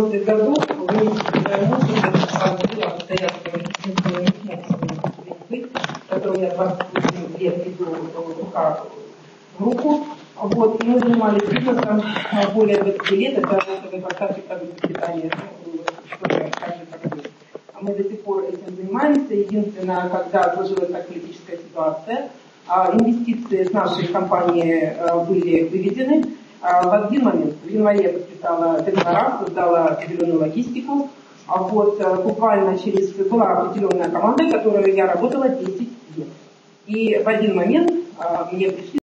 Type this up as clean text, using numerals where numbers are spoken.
90-х годов вместе с моим мужем была постоянно которую я 28 лет иду рука в руку. Вот, и мы занимались бизнесом более 20 лет, это работа поставки продуктов питания, мы до сих пор этим занимаемся. Единственное, когда сложилась так политическая ситуация, инвестиции с нашей компании были выведены. В один момент, в январе я подписала договора, создала определенную логистику. Вот, буквально была определенная команда, в которой я работала 10 лет. И в один момент мне пришли